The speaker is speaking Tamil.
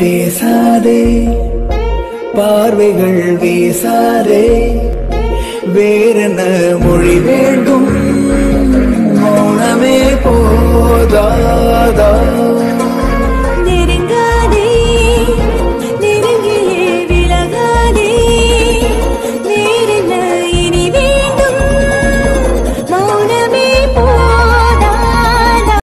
பேசாதே பார்வைகள் வீசாதே வேறென்ன மொழி வேண்டும் மௌனமே போதாதா